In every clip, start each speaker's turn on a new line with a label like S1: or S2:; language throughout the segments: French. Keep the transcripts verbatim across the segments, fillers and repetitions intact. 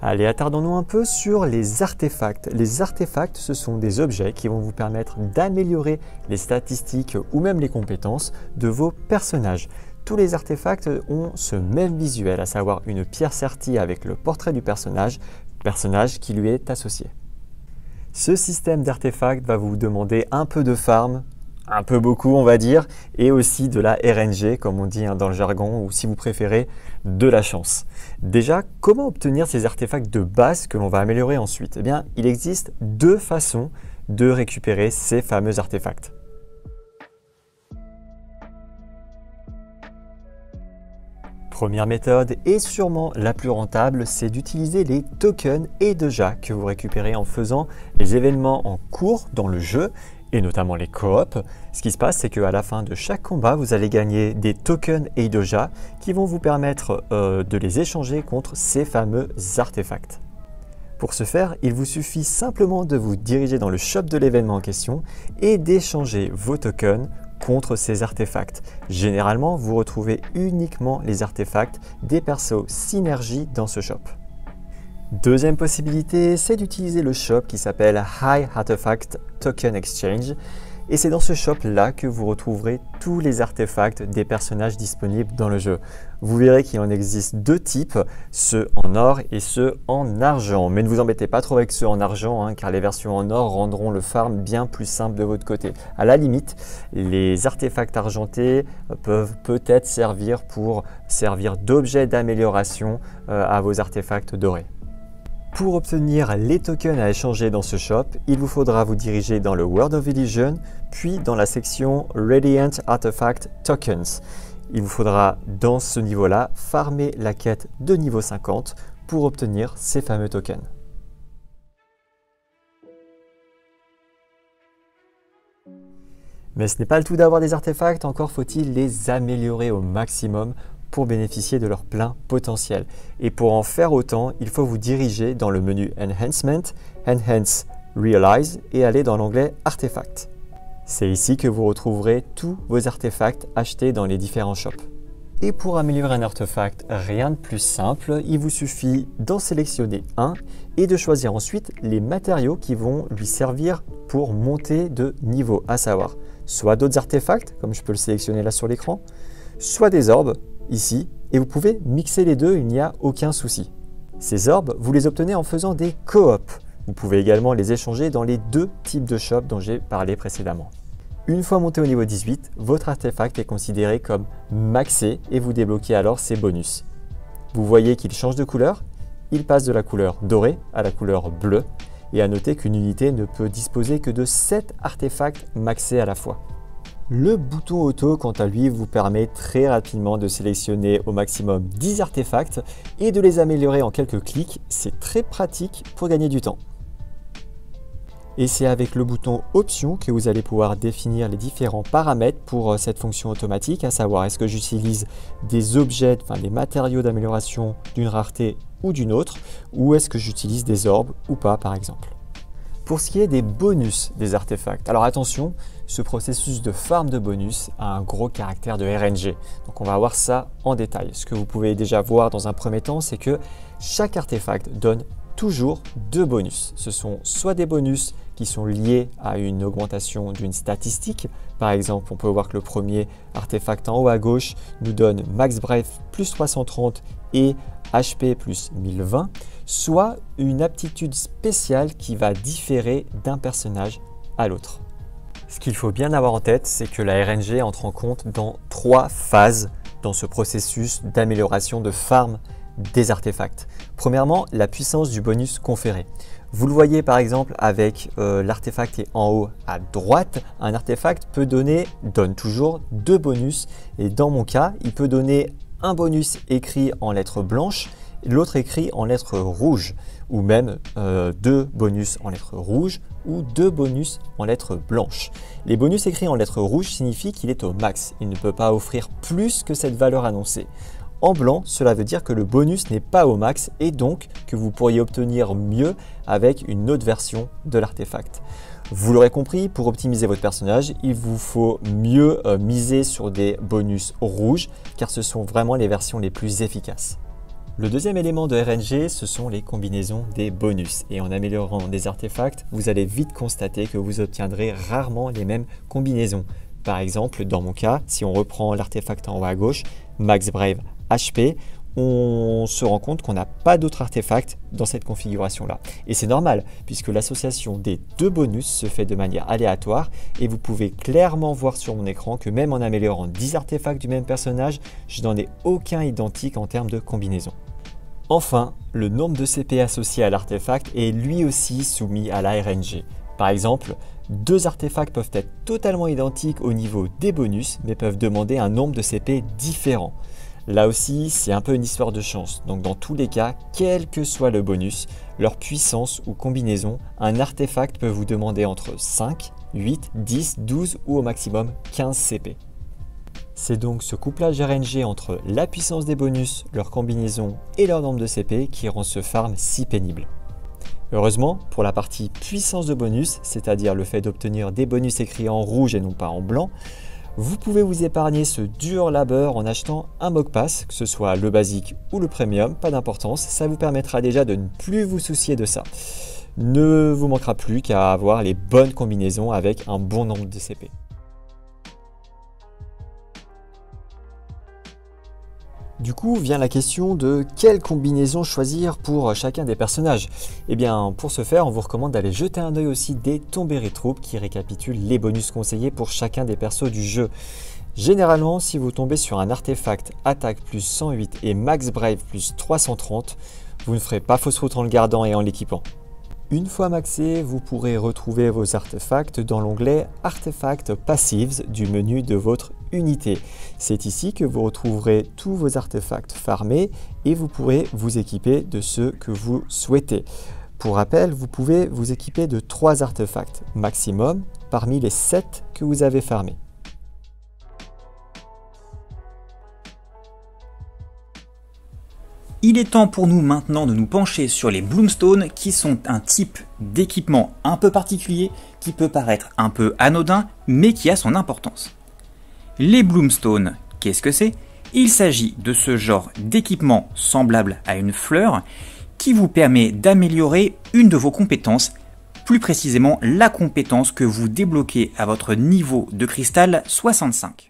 S1: Allez, attardons-nous un peu sur les artefacts. Les artefacts, ce sont des objets qui vont vous permettre d'améliorer les statistiques ou même les compétences de vos personnages. Tous les artefacts ont ce même visuel, à savoir une pierre sertie avec le portrait du personnage, personnage qui lui est associé. Ce système d'artefacts va vous demander un peu de farm, un peu beaucoup on va dire, et aussi de la R N G comme on dit hein, dans le jargon, ou si vous préférez, de la chance. Déjà, comment obtenir ces artefacts de base que l'on va améliorer ensuite? Eh bien, il existe deux façons de récupérer ces fameux artefacts. Première méthode, et sûrement la plus rentable, c'est d'utiliser les tokens et doja que vous récupérez en faisant les événements en cours dans le jeu, et notamment les coop. Ce qui se passe, c'est qu'à la fin de chaque combat, vous allez gagner des tokens et doja qui vont vous permettre euh, de les échanger contre ces fameux artefacts. Pour ce faire, il vous suffit simplement de vous diriger dans le shop de l'événement en question et d'échanger vos tokens contre ces artefacts. Généralement, vous retrouvez uniquement les artefacts des persos synergie dans ce shop. Deuxième possibilité, c'est d'utiliser le shop qui s'appelle High Artifact Token Exchange. Et c'est dans ce shop-là que vous retrouverez tous les artefacts des personnages disponibles dans le jeu. Vous verrez qu'il en existe deux types, ceux en or et ceux en argent. Mais ne vous embêtez pas trop avec ceux en argent, hein, car les versions en or rendront le farm bien plus simple de votre côté. À la limite, les artefacts argentés peuvent peut-être servir pour servir d'objet d'amélioration euh, à vos artefacts dorés. Pour obtenir les tokens à échanger dans ce shop, il vous faudra vous diriger dans le World of Illusion, puis dans la section Radiant Artifact Tokens. Il vous faudra dans ce niveau-là farmer la quête de niveau cinquante pour obtenir ces fameux tokens. Mais ce n'est pas le tout d'avoir des artefacts, encore faut-il les améliorer au maximum pour bénéficier de leur plein potentiel. Et pour en faire autant, il faut vous diriger dans le menu Enhancement, Enhance Realize et aller dans l'onglet Artefacts. C'est ici que vous retrouverez tous vos artefacts achetés dans les différents shops. Et pour améliorer un artefact, rien de plus simple, il vous suffit d'en sélectionner un et de choisir ensuite les matériaux qui vont lui servir pour monter de niveau, à savoir soit d'autres artefacts, comme je peux le sélectionner là sur l'écran, soit des orbes, ici, et vous pouvez mixer les deux, il n'y a aucun souci. Ces orbes, vous les obtenez en faisant des coops. Vous pouvez également les échanger dans les deux types de shops dont j'ai parlé précédemment. Une fois monté au niveau dix-huit, votre artefact est considéré comme maxé et vous débloquez alors ses bonus. Vous voyez qu'il change de couleur, il passe de la couleur dorée à la couleur bleue, et à noter qu'une unité ne peut disposer que de sept artefacts maxés à la fois. Le bouton auto, quant à lui, vous permet très rapidement de sélectionner au maximum dix artefacts et de les améliorer en quelques clics. C'est très pratique pour gagner du temps. Et c'est avec le bouton Options que vous allez pouvoir définir les différents paramètres pour cette fonction automatique, à savoir est-ce que j'utilise des objets, enfin des matériaux d'amélioration d'une rareté ou d'une autre, ou est-ce que j'utilise des orbes ou pas par exemple. Pour ce qui est des bonus des artefacts, alors attention, ce processus de farm de bonus a un gros caractère de R N G. Donc on va voir ça en détail. Ce que vous pouvez déjà voir dans un premier temps, c'est que chaque artefact donne toujours deux bonus. Ce sont soit des bonus qui sont liés à une augmentation d'une statistique. Par exemple, on peut voir que le premier artefact en haut à gauche nous donne Max Breath plus trois cent trente et H P plus mille vingt, soit une aptitude spéciale qui va différer d'un personnage à l'autre. Ce qu'il faut bien avoir en tête, c'est que la R N G entre en compte dans trois phases dans ce processus d'amélioration de farm des artefacts. Premièrement, la puissance du bonus conféré. Vous le voyez par exemple avec euh, l'artefact qui est en haut à droite, un artefact peut donner, donne toujours deux bonus et dans mon cas, il peut donner un bonus écrit en lettres blanches et l'autre écrit en lettres rouges ou même euh, deux bonus en lettres rouges ou deux bonus en lettres blanches. Les bonus écrits en lettres rouges signifient qu'il est au max, il ne peut pas offrir plus que cette valeur annoncée. En blanc, cela veut dire que le bonus n'est pas au max et donc que vous pourriez obtenir mieux avec une autre version de l'artefact. Vous l'aurez compris, pour optimiser votre personnage, il vous faut mieux euh, miser sur des bonus rouges car ce sont vraiment les versions les plus efficaces. Le deuxième élément de R N G, ce sont les combinaisons des bonus. Et en améliorant des artefacts, vous allez vite constater que vous obtiendrez rarement les mêmes combinaisons. Par exemple, dans mon cas, si on reprend l'artefact en haut à gauche, Max Brave H P, on se rend compte qu'on n'a pas d'autres artefacts dans cette configuration-là. Et c'est normal, puisque l'association des deux bonus se fait de manière aléatoire, et vous pouvez clairement voir sur mon écran que même en améliorant dix artefacts du même personnage, je n'en ai aucun identique en termes de combinaison. Enfin, le nombre de C P associé à l'artefact est lui aussi soumis à la R N G. Par exemple, deux artefacts peuvent être totalement identiques au niveau des bonus, mais peuvent demander un nombre de C P différent. Là aussi, c'est un peu une histoire de chance. Donc dans tous les cas, quel que soit le bonus, leur puissance ou combinaison, un artefact peut vous demander entre cinq, huit, dix, douze ou au maximum quinze C P. C'est donc ce couplage R N G entre la puissance des bonus, leur combinaison et leur nombre de C P qui rend ce farm si pénible. Heureusement, pour la partie puissance de bonus, c'est-à-dire le fait d'obtenir des bonus écrits en rouge et non pas en blanc, vous pouvez vous épargner ce dur labeur en achetant un Mog Pass, que ce soit le basique ou le premium, pas d'importance, ça vous permettra déjà de ne plus vous soucier de ça. Ne vous manquera plus qu'à avoir les bonnes combinaisons avec un bon nombre de C P. Du coup, vient la question de quelle combinaison choisir pour chacun des personnages. Et bien, pour ce faire, on vous recommande d'aller jeter un œil aussi des Tombery troupes qui récapitulent les bonus conseillés pour chacun des persos du jeu. Généralement, si vous tombez sur un artefact attaque plus cent huit et max brave plus trois cent trente, vous ne ferez pas fausse route en le gardant et en l'équipant. Une fois maxé, vous pourrez retrouver vos artefacts dans l'onglet Artefacts Passives du menu de votre unité. C'est ici que vous retrouverez tous vos artefacts farmés et vous pourrez vous équiper de ceux que vous souhaitez. Pour rappel, vous pouvez vous équiper de trois artefacts maximum parmi les sept que vous avez farmés.
S2: Il est temps pour nous maintenant de nous pencher sur les Bloomstones qui sont un type d'équipement un peu particulier qui peut paraître un peu anodin mais qui a son importance. Les Bloomstones, qu'est-ce que c'est? Il s'agit de ce genre d'équipement semblable à une fleur qui vous permet d'améliorer une de vos compétences, plus précisément la compétence que vous débloquez à votre niveau de cristal soixante-cinq.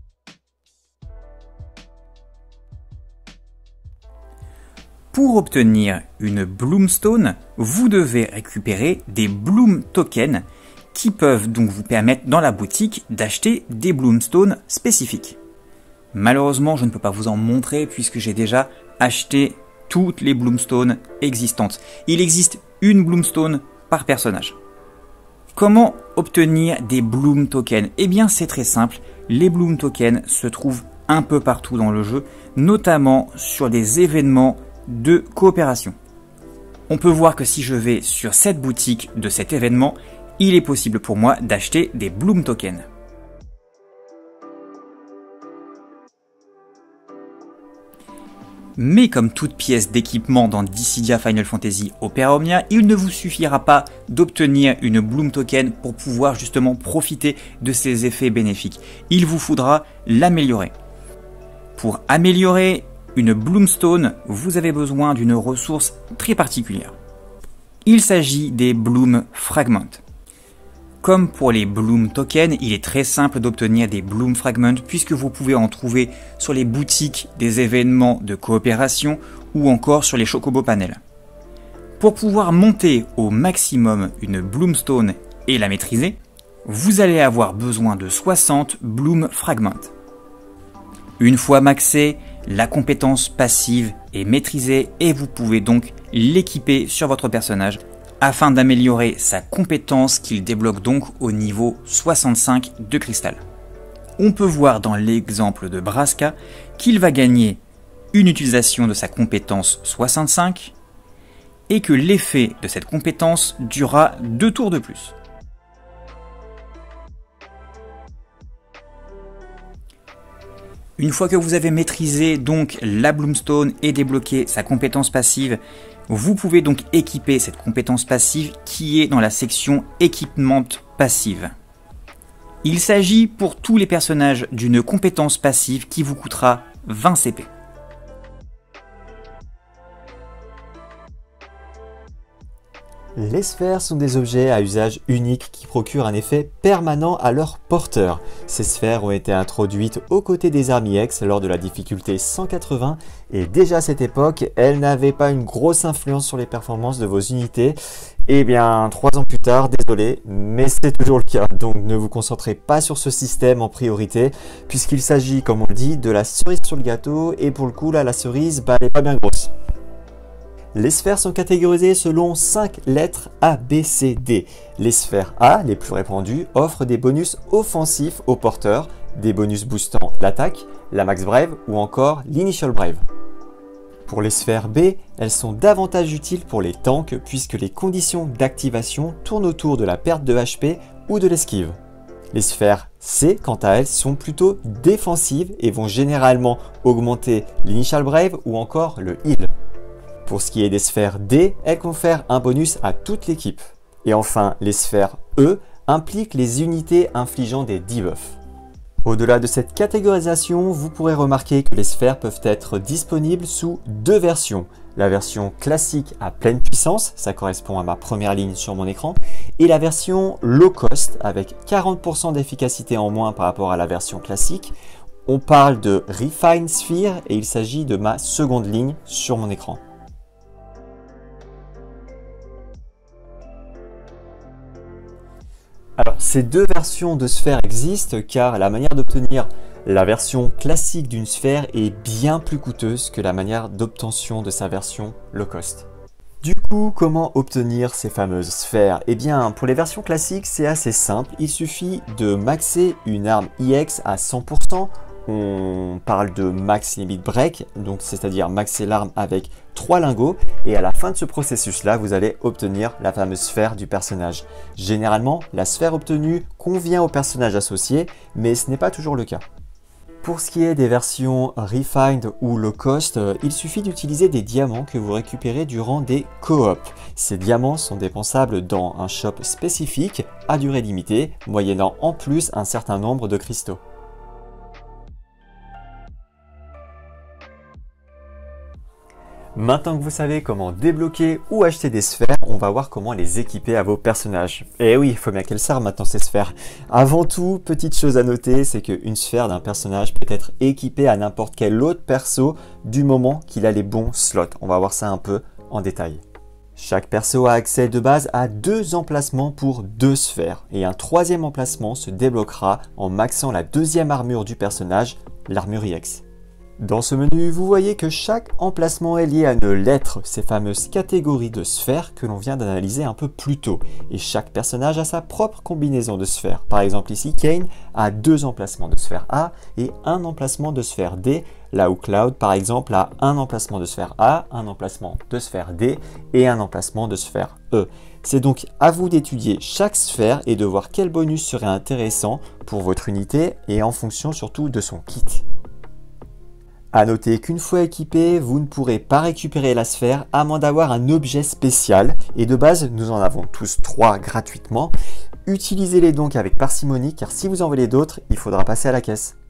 S2: Pour obtenir une Bloomstone, vous devez récupérer des Bloom Tokens qui peuvent donc vous permettre dans la boutique d'acheter des Bloomstones spécifiques. Malheureusement, je ne peux pas vous en montrer puisque j'ai déjà acheté toutes les Bloomstones existantes. Il existe une Bloomstone par personnage. Comment obtenir des Bloom Tokens? Eh bien, c'est très simple. Les Bloom Tokens se trouvent un peu partout dans le jeu, notamment sur des événements de coopération. On peut voir que si je vais sur cette boutique de cet événement, il est possible pour moi d'acheter des Bloom Tokens. Mais comme toute pièce d'équipement dans Dissidia Final Fantasy Opera Omnia, il ne vous suffira pas d'obtenir une Bloom Token pour pouvoir justement profiter de ces effets bénéfiques. Il vous faudra l'améliorer. Pour améliorer une Bloomstone, vous avez besoin d'une ressource très particulière. Il s'agit des Bloom Fragments. Comme pour les Bloom Tokens, il est très simple d'obtenir des Bloom Fragments puisque vous pouvez en trouver sur les boutiques des événements de coopération ou encore sur les Chocobo Panels. Pour pouvoir monter au maximum une Bloomstone et la maîtriser, vous allez avoir besoin de soixante Bloom Fragments. Une fois maxé, la compétence passive est maîtrisée et vous pouvez donc l'équiper sur votre personnage afin d'améliorer sa compétence qu'il débloque donc au niveau soixante-cinq de cristal. On peut voir dans l'exemple de Braska qu'il va gagner une utilisation de sa compétence soixante-cinq et que l'effet de cette compétence durera deux tours de plus. Une fois que vous avez maîtrisé donc la Bloomstone et débloqué sa compétence passive, vous pouvez donc équiper cette compétence passive qui est dans la section équipement passive. Il s'agit pour tous les personnages d'une compétence passive qui vous coûtera vingt C P.
S1: Les sphères sont des objets à usage unique qui procurent un effet permanent à leur porteur. Ces sphères ont été introduites aux côtés des armes I X lors de la difficulté cent quatre-vingts et déjà à cette époque, elles n'avaient pas une grosse influence sur les performances de vos unités. Et bien, trois ans plus tard, désolé, mais c'est toujours le cas, donc ne vous concentrez pas sur ce système en priorité, puisqu'il s'agit, comme on le dit, de la cerise sur le gâteau, et pour le coup, là, la cerise, bah, elle n'est pas bien grosse. Les sphères sont catégorisées selon cinq lettres A, B, C, D. Les sphères A, les plus répandues, offrent des bonus offensifs aux porteurs, des bonus boostant l'attaque, la max brave ou encore l'initial brave. Pour les sphères B, elles sont davantage utiles pour les tanks puisque les conditions d'activation tournent autour de la perte de H P ou de l'esquive. Les sphères C, quant à elles, sont plutôt défensives et vont généralement augmenter l'initial brave ou encore le heal. Pour ce qui est des sphères D, elles confèrent un bonus à toute l'équipe. Et enfin, les sphères E impliquent les unités infligeant des debuffs. Au-delà de cette catégorisation, vous pourrez remarquer que les sphères peuvent être disponibles sous deux versions. La version classique à pleine puissance, ça correspond à ma première ligne sur mon écran, et la version low cost avec quarante pour cent d'efficacité en moins par rapport à la version classique. On parle de Refine Sphere et il s'agit de ma seconde ligne sur mon écran. Alors, ces deux versions de sphères existent car la manière d'obtenir la version classique d'une sphère est bien plus coûteuse que la manière d'obtention de sa version low cost. Du coup, comment obtenir ces fameuses sphères? Eh bien, pour les versions classiques, c'est assez simple. Il suffit de maxer une arme I X à cent pour cent. On parle de max limit break, donc c'est-à-dire maxer l'arme avec trois lingots, et à la fin de ce processus-là, vous allez obtenir la fameuse sphère du personnage. Généralement, la sphère obtenue convient au personnage associé, mais ce n'est pas toujours le cas. Pour ce qui est des versions Refined ou Low Cost, il suffit d'utiliser des diamants que vous récupérez durant des co-op. Ces diamants sont dépensables dans un shop spécifique à durée limitée, moyennant en plus un certain nombre de cristaux. Maintenant que vous savez comment débloquer ou acheter des sphères, on va voir comment les équiper à vos personnages. Et oui, il faut bien qu'elles servent maintenant ces sphères. Avant tout, petite chose à noter, c'est qu'une sphère d'un personnage peut être équipée à n'importe quel autre perso du moment qu'il a les bons slots. On va voir ça un peu en détail. Chaque perso a accès de base à deux emplacements pour deux sphères. Et un troisième emplacement se débloquera en maxant la deuxième armure du personnage, l'armure I X. Dans ce menu, vous voyez que chaque emplacement est lié à une lettre, ces fameuses catégories de sphères que l'on vient d'analyser un peu plus tôt. Et chaque personnage a sa propre combinaison de sphères. Par exemple ici, Kayn a deux emplacements de sphère A et un emplacement de sphère D, là où Cloud par exemple a un emplacement de sphère A, un emplacement de sphère D et un emplacement de sphère E. C'est donc à vous d'étudier chaque sphère et de voir quel bonus serait intéressant pour votre unité et en fonction surtout de son kit. A noter qu'une fois équipé, vous ne pourrez pas récupérer la sphère à moins d'avoir un objet spécial. Et de base, nous en avons tous trois gratuitement. Utilisez-les donc avec parcimonie car si vous en voulez d'autres, il faudra passer à la caisse.